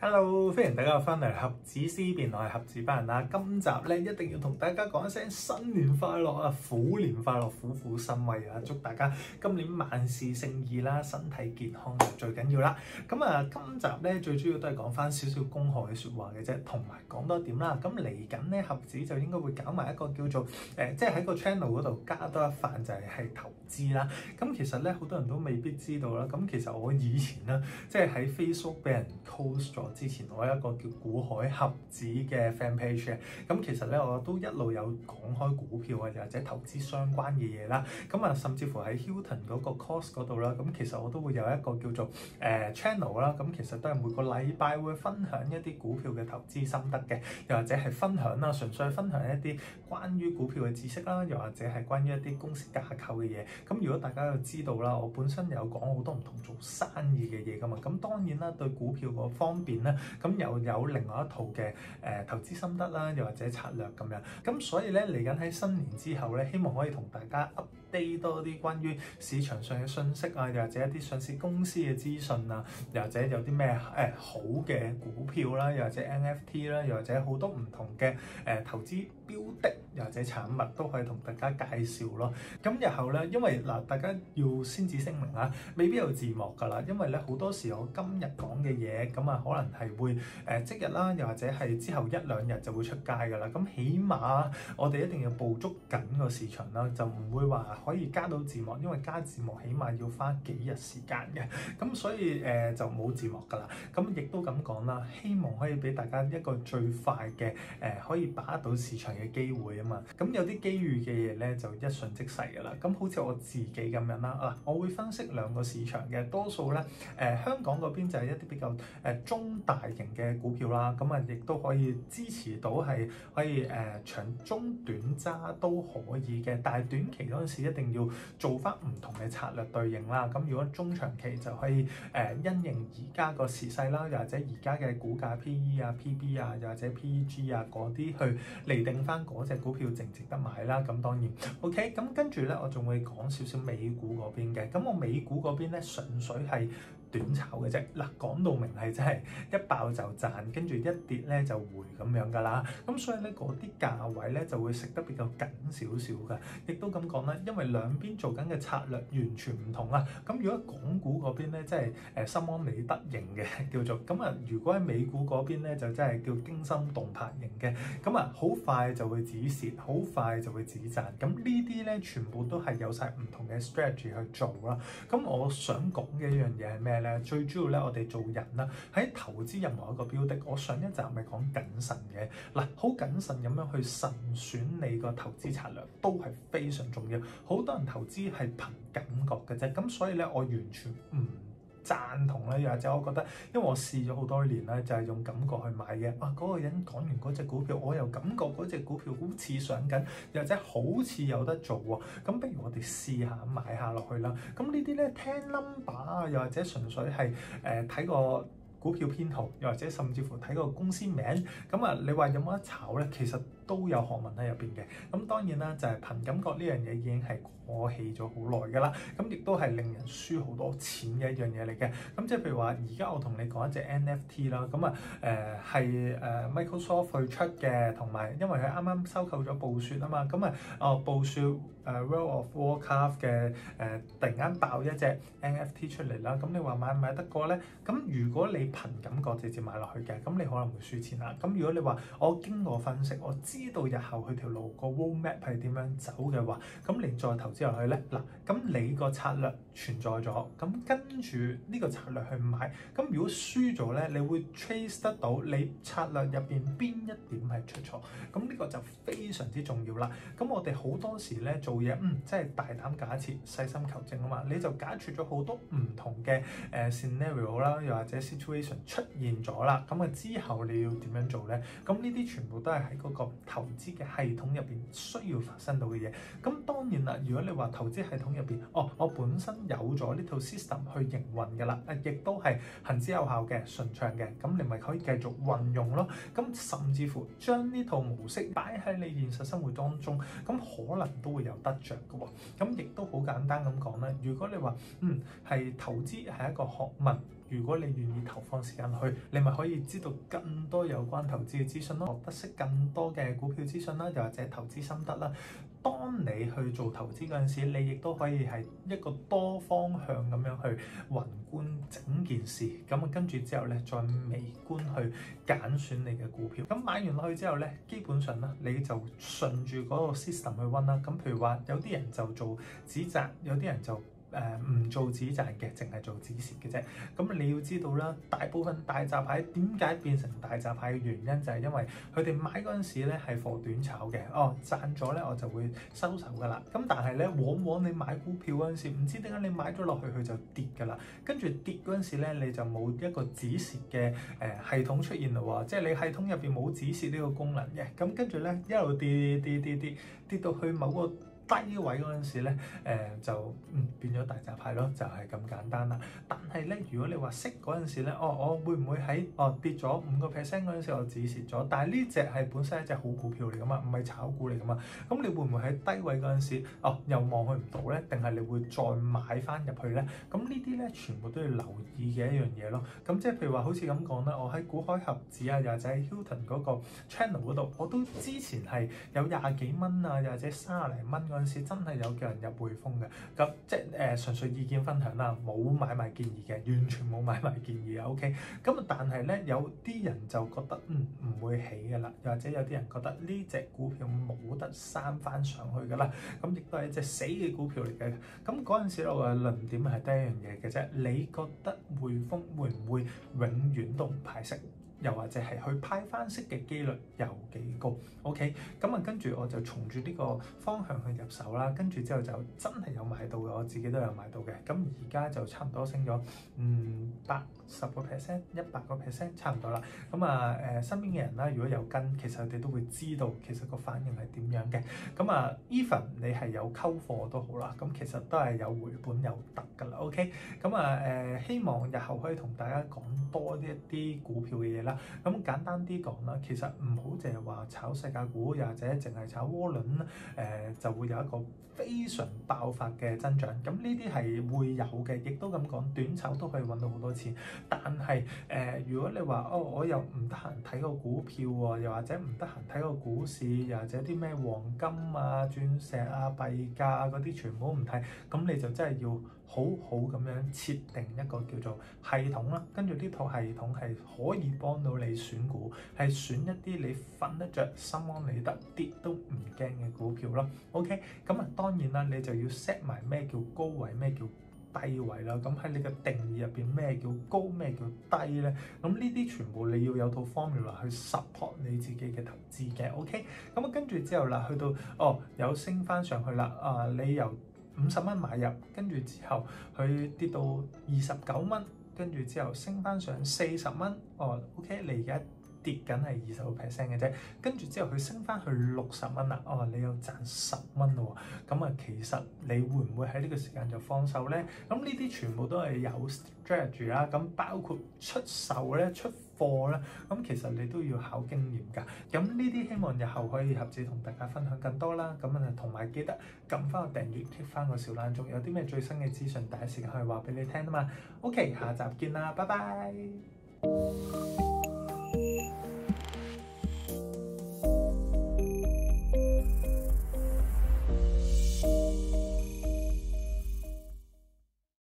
Hello，歡迎大家翻嚟盒子思辨，我係盒子班人啦。今集咧一定要同大家講一聲新年快樂啊，虎年快樂，虎虎生威啊！祝大家今年萬事勝意啦，身體健康就最緊要啦。咁今集咧最主要都係講翻少少恭賀嘅説話嘅啫，同埋講多點啦。咁嚟緊咧盒子就應該會搞埋一個叫做即係喺個 channel 嗰度加多一範，就係投資啦。咁其實咧好多人都未必知道啦。咁其實我以前咧即係喺 Facebook 俾人 close 咗之前，我有一個叫股海盒子嘅 fan page 嘅。咁其實咧我都一路有講開股票啊，或者投資相關嘅嘢啦。咁甚至乎喺 Hilton 嗰個 course 嗰度啦，咁其實我都會有一個叫做channel 啦。咁其實都係每個禮拜會分享一啲股票嘅投資心得嘅，又或者係分享啦，純粹分享一啲關於股票嘅知識啦，又或者係關於一啲公司架構嘅嘢。咁如果大家都知道啦，我本身有講好多唔同做生意嘅嘢噶嘛。咁當然啦，對股票嗰方面咧，咁又有另外一套嘅投資心得啦，又或者策略咁樣。咁所以咧嚟緊喺新年之後咧，希望可以同大家 update 多啲關於市場上嘅信息啊，又或者一啲上市公司嘅資訊啊，又或者有啲咩好嘅股票啦，又或者 NFT 啦，又或者好多唔同嘅投資標的，又或者產物都可以同大家介紹咯。咁日後咧，因為大家要先至聲明啊，未必有字幕㗎啦，因為咧好多時我今日講嘅嘢咁可能係會即日啦，又或者係之後一兩日就會出街㗎啦。咁起碼我哋一定要捕捉緊個市場啦，就唔會話可以加到字幕，因為加字幕起碼要花幾日時間嘅。咁所以就冇字幕㗎啦。咁亦都咁講啦，希望可以俾大家一個最快嘅可以把握到市場嘅機會啊嘛。咁有啲機遇嘅嘢咧就一瞬即逝㗎啦。咁好似我自己咁樣啦，我會分析兩個市場嘅，多數咧香港嗰邊就係一啲比較中大型嘅股票啦。咁亦都可以支持到係可以長中短揸都可以嘅，但係短期嗰陣時一定要做翻唔同嘅策略對應啦。咁如果中長期就可以因應而家個時勢啦，又或者而家嘅股價 PE 啊、PB 啊，又或者 PEG 啊嗰啲去釐定翻嗰隻股票值唔值得買啦。咁當然 OK。咁跟住咧，我仲會講少少美股嗰邊嘅。咁我美股嗰邊咧純粹係短炒嘅啫。嗱，講到明係真係一爆就賺，跟住一跌咧就回咁樣㗎啦。咁所以咧嗰啲價位咧就會食得比較緊少少㗎。亦都咁講啦，因為兩邊做緊嘅策略完全唔同啊。咁如果港股嗰邊咧，即係心安理得型嘅叫做咁如果喺美股嗰邊咧，就真係叫驚心動魄型嘅。咁好快就會止蝕，好快就會止賺。咁呢啲咧全部都係有晒唔同嘅 strategy 去做啦。咁我想講嘅一樣嘢係咩咧？最主要咧，我哋做人啦，喺投資任何一個標的，我上一集咪講謹慎嘅。嗱，好謹慎咁樣去慎選你個投資策略，都係非常重要。好多人投資係憑感覺嘅啫。咁所以咧，我完全唔贊同咧，又或者我覺得，因為我試咗好多年咧，就係用感覺去買嘅。嗰個人講完嗰隻股票，我又感覺嗰隻股票好似上緊，又或者好似有得做喎。咁不如我哋試下買下落去啦。咁呢啲咧，聽 number 啊，又或者純粹係睇個股票編號，又或者甚至乎睇個公司名。咁你話有冇得炒咧？其實都有學問喺入邊嘅。咁當然啦，就係憑感覺呢樣嘢已經係過氣咗好耐㗎啦。咁亦都係令人輸好多錢嘅一樣嘢嚟嘅。咁即係譬如話，而家我同你講一隻 NFT 啦。咁係Microsoft 去出嘅，同埋因為佢啱啱收購咗暴雪啊嘛。咁暴雪World of Warcraft 嘅突然間爆一隻 NFT 出嚟啦。咁你話買唔買得過咧？咁如果你憑感覺直接買落去嘅，咁你可能會輸錢啦。咁如果你話我經過分析，我知道日後佢條路個 roadmap 係點樣走嘅話，咁你再投資落去咧，嗱，咁你個策略存在咗，咁跟住呢個策略去買，咁如果輸咗咧，你會 trace 得到你策略入邊邊一點係出錯，咁呢個就非常之重要啦。咁我哋好多時咧做嘢，即係大膽假設，細心求證啊嘛，你就假設咗好多唔同嘅scenario 啦，又或者 situation 出現咗啦，咁之後你要點樣做咧？咁呢啲全部都係喺嗰個投資嘅系統入邊需要發生到嘅嘢。咁當然啦，如果你話投資系統入邊，我本身有咗呢套 system 去營運嘅啦，亦都係行之有效嘅、順暢嘅，咁你咪可以繼續運用咯。咁甚至乎將呢套模式擺喺你現實生活當中，咁可能都會有得着嘅喎。咁亦都好簡單咁講啦，如果你話係投資係一個學問， 如果你願意投放時間去，你咪可以知道更多有關投資嘅資訊咯，學得識更多嘅股票資訊啦，又或者投資心得啦。當你去做投資嗰陣時，你亦都可以係一個多方向咁樣去宏觀整件事，咁啊跟住之後咧，再微觀去揀選你嘅股票。咁買完落去之後咧，基本上咧你就順住嗰個 system 去溫啦。咁譬如話有啲人就做止賺，有啲人就唔做止賺嘅，淨係做止蝕嘅啫。咁你要知道啦，大部分大閘蟹點解變成大閘蟹嘅原因就係因為佢哋買嗰陣時咧係貨短炒嘅，賺咗咧我就會收手噶啦。咁但係咧，往往你買股票嗰陣時，唔知點解你買咗落去佢就跌噶啦，跟住跌嗰陣時咧你就冇一個止蝕嘅系統出現咯喎，即係你系統入邊冇止蝕呢個功能嘅。咁跟住咧一路跌到去某個低位嗰陣時咧，就變咗大閘蟹咯，就係咁簡單啦。但係咧，如果你話息嗰陣時咧，我會唔會喺跌咗5% 嗰陣時我止蝕咗？但係呢隻係本身係一隻好股票嚟噶嘛，唔係炒股嚟噶嘛。咁你會唔會喺低位嗰陣時，又望佢唔到咧？定係你會再買翻入去咧？咁呢啲咧全部都要留意嘅一樣嘢咯。咁即係譬如話好似咁講啦，我喺股海盒子啊，又或者喺 Hilton 嗰個 channel 嗰度，我都之前係有20幾蚊啊，又或者30零蚊嗰陣時，真係有叫人入匯豐嘅。咁即係純粹意見分享啦，冇買賣建議嘅，完全冇買賣建議啊。OK，咁但係咧有啲人就覺得唔會起㗎啦，又或者有啲人覺得呢隻股票冇得生翻上去㗎啦，咁亦都係一隻死嘅股票嚟嘅。咁嗰陣時咧，我嘅論點係得一樣嘢嘅啫，你覺得匯豐會唔會永遠都唔派息？又或者係去派翻息嘅機率有幾高 ？OK， 咁啊跟住我就從住呢個方向去入手啦，跟住之後就真係有買到嘅，我自己都有買到嘅。咁而家就差唔多升咗80%、100%差唔多啦。咁身邊嘅人啦，如果有跟，其實佢哋都會知道其實個反應係點樣嘅。咁even 你係有溝貨都好啦，咁其實都係有回本有得㗎啦。OK，希望日後可以同大家講多啲一啲股票嘅嘢啦。咁簡單啲講啦，其實唔好淨係話炒世界股，又或者淨係炒窩輪就會有一個非常爆發嘅增長。咁呢啲係會有嘅，亦都咁講，短炒都可以揾到好多錢。但係如果你話我又唔得閒睇個股票喎，又或者唔得閒睇個股市，又或者啲咩黃金啊、鑽石啊、幣價啊嗰啲全部都唔睇，咁你就真係要好好咁樣設定一個叫做系統啦。跟住呢套系統係可以幫到你選股，係選一啲你瞓得着、心安理得、跌都唔驚嘅股票咯。OK，咁當然啦，你就要 set 埋咩叫高位，咩叫低位啦。咁喺你嘅定義入邊，咩叫高，咩叫低咧？咁呢啲全部你要有套 formula 去 support 你自己嘅投資嘅。OK，咁跟住之後啦，去到有升翻上去啦，你由50蚊買入，跟住之後佢跌到29蚊，跟住之後升翻上40蚊，OK， 你而家跌緊係20% 嘅啫，跟住之後佢升翻去60蚊啦，你又賺10蚊咯喎。咁其實你會唔會喺呢個時間就放手咧？咁呢啲全部都係有 strategy 啦，咁包括出售咧、出貨咧，咁其實你都要考經驗㗎。咁呢啲希望日後可以合資同大家分享更多啦。咁同埋記得撳翻個訂閱，click 翻個小鈴鐘，有啲咩最新嘅資訊，第一時間可以話俾你聽啊嘛。OK，下集見啦，拜拜。